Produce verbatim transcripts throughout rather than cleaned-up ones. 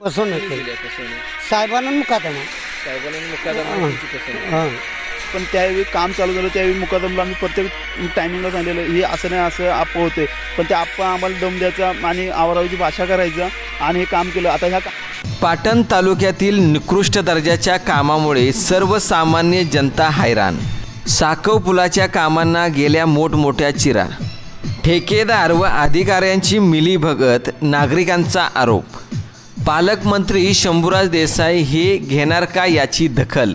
फसवणूक केली केली फसवणूक साहेबांना मुकादमा साहेबांनी मुकादमा केली फसवणूक. हां पण त्यावेळी काम चालू झालं त्यावेळी मुकादमला आम्ही प्रत्येक टायमिंगला सांगितलेलं हे असं नाही असं आप्पा होते, पण ते आप्पा आम्हाला दम द्यायचा आणि आवरावीची भाषा करायचं आणि हे काम केलं. आता ह्या पाटण तालुक्यातील निकृष्ट दर्जाच्या कामामुळे सर्वसामान्य जनता हैराण. साकव पुलाच्या कामांना गेल्या मोठमोठ्या चिरा. ठेकेदार व अधिकाऱ्यांची मिलीभगत, नागरिकांचा आरोप. पालकमंत्री शंभूराज देसाई हे घेणार का याची दखल?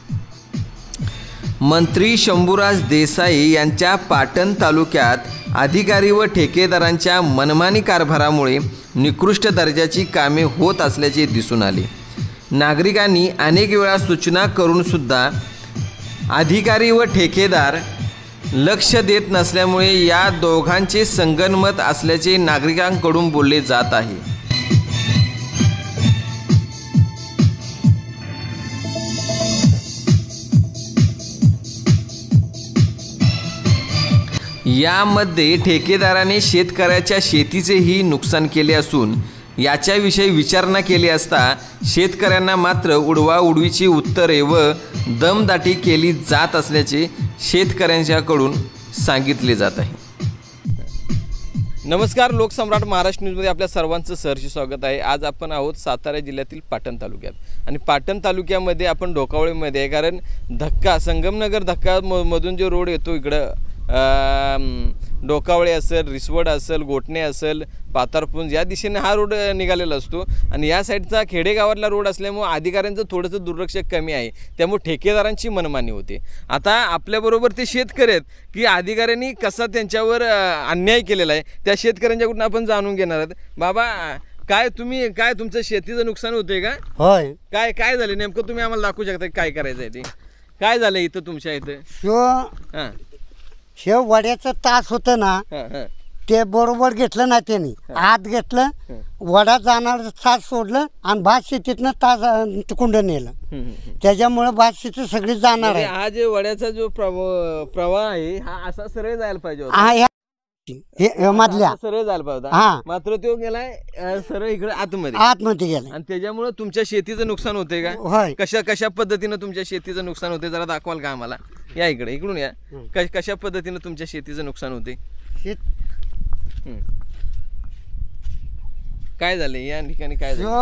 मंत्री शंभूराज देसाई यांच्या पाटण तालुक्यात अधिकारी व ठेकेदारांच्या मनमानी कारभारामुळे निकृष्ट दर्जाची कामे होत असल्याचे दिसून आले. नागरिकांनी अनेक वेळा सूचना करूनसुद्धा अधिकारी व ठेकेदार लक्ष देत नसल्यामुळे या दोघांचे संगनमत असल्याचे नागरिकांकडून बोलले जात आहे. यामध्ये ठेकेदाराने शेतकऱ्याच्या शेतीचेही नुकसान केले असून याच्याविषयी विचारणा केली असता शेतकऱ्यांना मात्र उडवाउडवीची उत्तरे व दमदाटी केली जात असल्याचे शेतकऱ्यांच्याकडून सांगितले जात आहे. नमस्कार, लोकसम्राट महाराष्ट्र न्यूजमध्ये आपल्या सर्वांचं सहर्ष स्वागत आहे. आज आपण आहोत सातारा जिल्ह्यातील पाटण तालुक्यात आणि पाटण तालुक्यामध्ये आपण डोकावळीमध्ये आहे. कारण धक्का संगमनगर धक्का म मधून जो रोड येतो इकडं डोकावळे असेल, रिसवड असेल, गोटणे असेल, पातारपुंज या दिशेने हा रोड निघालेला असतो आणि या साईडचा खेडेगावातला रोड असल्यामुळे अधिकाऱ्यांचं थोडंसं दुर्लक्ष कमी आहे, त्यामुळे ठेकेदारांची मनमानी होते. आता आपल्याबरोबर ते शेतकरी आहेत की अधिकाऱ्यांनी कसा त्यांच्यावर अन्याय केलेला आहे त्या शेतकऱ्यांच्याकडून आपण जाणून घेणार आहोत. बाबा, काय तुम्ही काय तुमचं शेतीचं नुकसान होतंय का? होय. काय काय झालं नेमकं? तुम्ही आम्हाला दाखवू शकता काय करायचं आहे ते? काय झालं इथं तुमच्या इथं? शो हां हे वड्याचं तास होतं ना, हां हां ते बरोबर घेतलं ना त्यांनी. आत घेतलं, वडा जाणार तास सोडलं आणि भात शेतीतनं तास कुंड नेलं. त्याच्यामुळे भात शेती सगळी जाणार आहे. हा जे वड्याचा जो प्रवाह प्रवाह आहे हा असा सरळ जायला पाहिजे होता. हा ह्या हे मधल्या सरळ जायला पाहिजे हा, होता, मात्र तो गेलाय अं, सरळ इकडे आतमध्ये आतमध्ये गेला आणि त्याच्यामुळे तुमच्या शेतीचं नुकसान होते का? होय. कशा कशा पद्धतीनं तुमच्या शेतीचं नुकसान होते जरा दाखवाल का आम्हाला? या इकडे, इकडून या. क- कशा पद्धतीनं तुमच्या शेतीचं नुकसान होते? शेत काय झाले या ठिकाणी? काय झालं?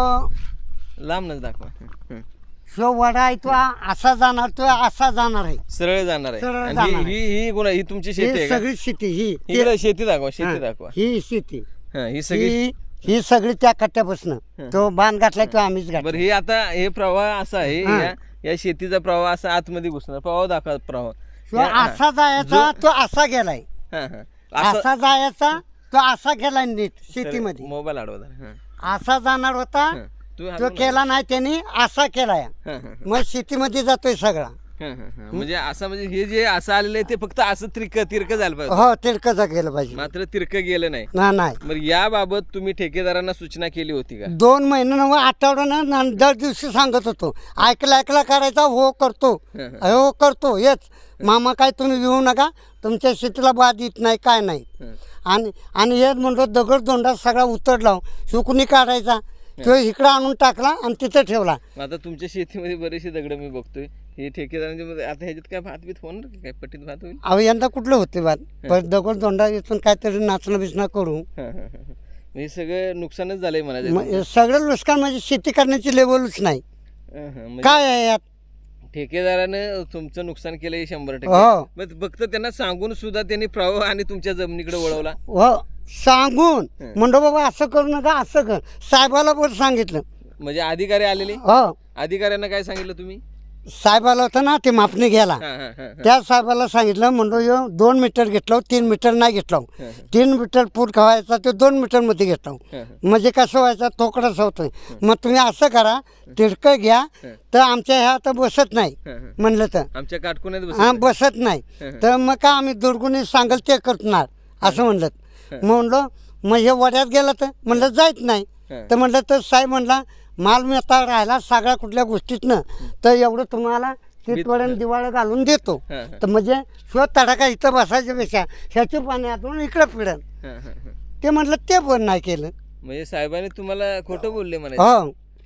जो लांबनच दाखवा. हं. जो वडा आहे तो असा जाणार, तो असा जाणार आहे, सरळ जाणार आहे. सरळ आणि जाणार ही ही ही कोणा ही तुमची शेती ही आहे का? सगळी शेती. ही इकडे शेती दाखवा, शेती हा, दाखवा. ही शेती. हा, ही सगळी. ही ही सगळी त्या कट्ट्यापासून तो बांध घातलाय तो आम्हीच बरं, घातला. हे आता हे प्रवाह असा आहे, हा. या या शेतीचा प्रवाह असा आतमध्ये घुसणार. प्रवाह दाखवा, प्रवाह. तो या- हा. असा जायचा, तो असा गेलाय. हा, हा. असं- असा जायचा, तो असा गेलाय नीट शेतीमध्ये. मोबाईल अडवा जरा. हा. असा जाणार होता, हा. तू तो हलवून केला नाही त्यांनी, असा केलाय. हा, हा, हा. मग शेतीमध्ये जातोय सगळा. हा, हा, हा. म्हणजे असं म्हणजे हे जे असं आलेलं आहे ते फक्त असं तिरक तिरक झालं पाहिजे, हो, तिरकं गेलं पाहिजे. मात्र तिरक गेलं नाही. ना नाही. मग याबाबत तुम्ही ठेकेदारांना सूचना केली होती का? दोन महिने नव्हे आठवड्यानं दर दिवशी सांगत होतो. ऐकला ऐकला करायचा, हो करतो, हो करतो हेच. मामा काय तुम्ही येऊ नका, तुमच्या शेतीला बाद येत नाही, काय नाही. आणि आणि हेच म्हणतो दगड दोंडा सगळा उतरला, सुकणी काढायचा, तो इकडं आणून टाकला आणि तिथं ठेवला. आता तुमच्या शेतीमध्ये बरेचसे दगड मी बघतोय, हे ठेकेदारांच्या मध्ये आता ह्याच्यात काय भात बीत होणार का? काय पट्टीत भात होईल? अहो यंदा कुठलं होते बाद, पण दगड दोंडा इथून काहीतरी नाचणं बिचणं करू. हा, हा, हा, हा. हे सगळं नुकसानच झालंय म्हणायचं. मग सगळं नुकसान म्हणजे शेती करण्याची लेवलच नाही. हा, हा. म्हणजे काय आहे यात? ठेकेदारानं तुमचं नुकसान केलं हे शंभर हो. टक्के. मग फक्त त्यांना सांगून सुद्धा त्यांनी प्रवाह आणि तुमच्या जमिनीकडे वळवला. हो, सांगून म्हणतो बाबा असं करू नका, असं कर. साहेबाला पण सांगितलं. म्हणजे अधिकारी आलेले, हो, अधिकाऱ्यांना काय सांगितलं तुम्ही? साहेबाला होतं ना ते मापणी घ्यायला, हा, हा, हा, हा. त्या साहेबाला सांगितलं. म्हणतो यो दोन मीटर घेतलं, तीन मीटर नाही घेतलं. तीन मीटर पूर खवायचा ते दोन मीटरमध्ये घेतलं. म्हणजे कसं व्हायचं, तोकडाच होतोय. मग तुम्ही असं करा, तिरकं घ्या, तर आमच्या ह्या तर बसत नाही म्हणलं तर. आमच्या काटकोण्यात हा, बसत बसत नाही तर मग का आम्ही दुर्गुणी सांगल ते करणार असं म्हणलं. म्हणलं मग हे वड्यात गेलं तर म्हणलं जायच नाही. तर म्हणलं तर साहेब म्हणला माल मी आता राहिला सगळ्या कुठल्या गोष्टीतनं, तर एवढं तुम्हाला तिथपर्यंत दिवाळं घालून देतो. तर म्हणजे शो तडाखा इथं बसायच्यापेक्षा ह्याची पाण्यातून इकडं पिढन. ते म्हटलं ते पण नाही केलं. म्हणजे साहेबांनी तुम्हाला खोटं बोलले हो, म्हणायचं?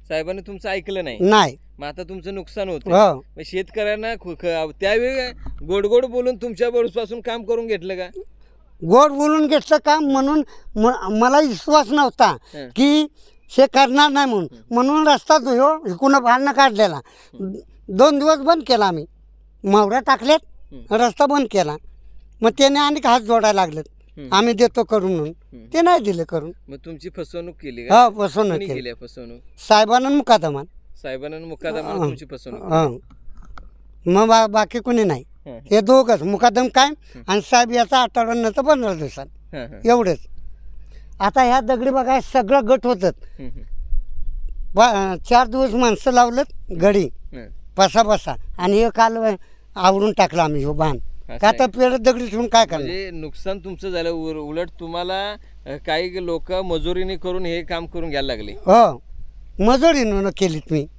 साहेबांनी तुमचं ऐकलं नाही, नाही. मग आता तुमचं नुकसान होतं. हो मग शेतकऱ्यांना खु- ख- त्यावेळी गोड गोड बोलून तुमच्या पासून काम करून घेतलं का? गोड बोलून घेतलं काम म्हणून म- मला विश्वास नव्हता हं. की हे करणार नाही म्हणून म्हणून रस्ता ह्यो इकडून भांडणं काढलेला. दोन दिवस बंद केला आम्ही, मावऱ्या टाकल्यात, रस्ता बंद केला. मग त्याने आणि हात जोडायला लागलेत, हं. आम्ही देतो करून म्हणून. हं. ते नाही दिले करून. मग तुमची फसवणूक केली का? हो फसवणूक कोणी केली केली आहे फसवणूक? साहेबांना मुकादमान. साहेबांना मुकादमानं तुमची फसवणूक. हं. मग बा बाकी कोणी नाही. हं. हे दोघंच मुकादम काय आणि साहेब याचा आठवड्यानं तर पंधरा दिवसात हं, हं. एवढंच. आता ह्या दगडी बघा सगळं गट होतं. हं, हं. बा चार दिवस माणसं लावलं घडी हं. बसा बसा आणि हे काल आवरून टाकलं आम्ही हो बाण. असं का आहे. तर पेरत दगडी ठेवून काय करणार. म्हणजे नुकसान तुमचं झालं, उर- उलट तुम्हाला अ, काही लोक मजुरीने करून हे काम करून घ्यायला लागले. हो मजुरीनं केलीत मी.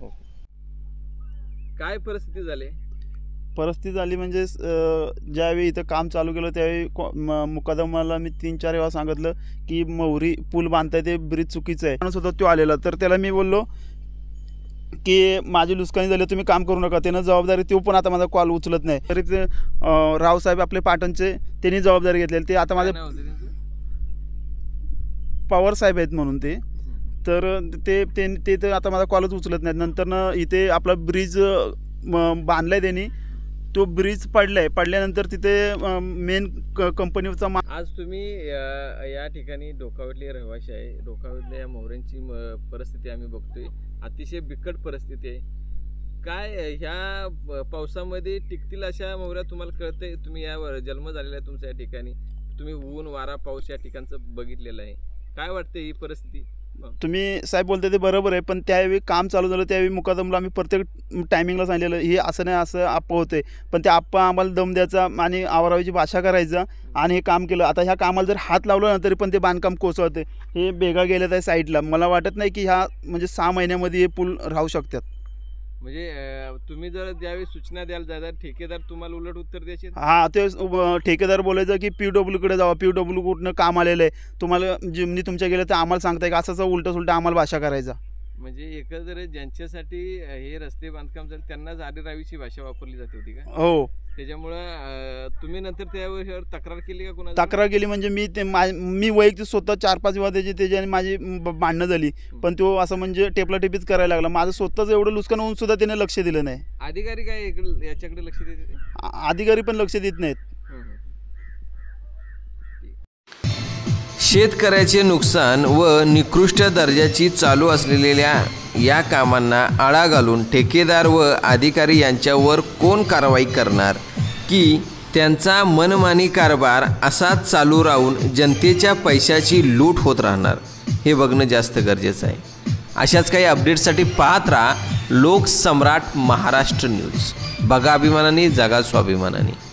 काय परिस्थिती झाली? परिस्थिती झाली म्हणजे अं, ज्यावेळी इथं काम चालू केलं त्यावेळी को- म- मुकादमाला मी तीन चार वेळा सांगितलं की मौरी पूल बांधताय ते ब्रिज चुकीचं आहे. माणूस होता तो आलेला, तर त्याला मी बोललो की माझी लुस्कानी झाली, तुम्ही काम करू नका. त्यानं जबाबदारी, तो पण आता माझा कॉल उचलत नाही. तरी ते अं, रावसाहेब आपले पाटणचे, त्यांनी जबाबदारी घेतलेली. ते आता माझे काय नाव होतं त्यांचं? पवार साहेब आहेत म्हणून ते. तर ते ते ते तर आता माझा कॉलच उचलत नाहीत. नंतरनं इथे आपला ब्रिज बांधला आहे त्यांनी, तो ब्रिज पडला आहे. पडल्यानंतर तिथे मेन क कंपनीचा मा आज तुम्ही या या ठिकाणी डोकावतले रहिवासी आहे. डोकावतल्या या मोहऱ्यांची म- परिस्थिती आम्ही बघतोय, अतिशय बिकट परिस्थिती आहे. काय ह्या प- पावसामध्ये टिकतील अशा मोहऱ्या तुम्हाला कळतंय? तुम्ही यावर जन्म झालेला आहे तुमच्या या ठिकाणी, तुम्ही ऊन वारा पाऊस या ठिकाणचं बघितलेलं आहे. काय वाटतं ही परिस्थिती? तुम्ही साहेब बोलते ते बरोबर आहे, पण त्यावेळी काम चालू झालं त्यावेळी मुकादमला आम्ही प्रत्येक टायमिंगला सांगितलेलं हे असं नाही, असं आप्पा होते. पण ते आप्पा आम्हाला दम द्यायचा आणि आवारावीची भाषा करायचा आणि हे काम केलं. आता ह्या कामाला जर हात लावला ना तरी पण ते बांधकाम कोसळते. हे बेगा गेलं त्या साईडला. मला वाटत नाही की ह्या म्हणजे सहा महिन्यामध्ये हे पूल राहू शकतात. म्हणजे अं, तुम्ही जर ज्यावेळी सूचना द्याल जातात, ठेकेदार तुम्हाला उलट उत्तर द्यायचे. हा ते अ, ठेकेदार बोलायचं की पी डब्ल्यूकडे जावा, पी डब्ल्यू कुठनं काम आलेलं आहे, तुम्हाला जिमनी तुमच्या गेलं तर आम्हाला सांगताय का, असं असं उलटं सुलटं आम्हाला भाषा करायचा. म्हणजे एकंदरीत ज्यांच्यासाठी हे रस्ते बांधकाम झाले त्यांनाच आरेरावीची भाषा वापरली जाते होती का? हो, त्याच्यामुळं अं, तुम्ही नंतर त्यावर तक्रार केली का कोणाला? तक्रार केली म्हणजे मी ते मा मी वैयक्तिक स्वतः चार पाच वेळा त्याची त्याच्याने माझी ब- भांडणं झाली. पण तो असं म्हणजे टेपला टेपीच करायला लागला. माझं स्वतःच एवढं नुकसान होऊन सुद्धा त्याने लक्ष दिलं नाही. अधिकारी काय इकडं- याच्याकडे लक्ष देते ते? आ- अधिकारी पण लक्ष देत नाहीत. हं, हं. शेतकऱ्याचे नुकसान व निकृष्ट दर्जाची चालू असलेल्या या कामांना आळा घालून ठेकेदार व अधिकारी यांच्यावर कोण कारवाई करणार की त्यांचा मनमानी कारभार असाच चालू राहून जनतेच्या पैशाची लूट होत राहणार, हे बघणं जास्त गरजेचं आहे. अशाच काही अपडेट्ससाठी पाहत राहा लोकसम्राट महाराष्ट्र न्यूज. बघा अभिमानाने, जगा स्वाभिमानाने.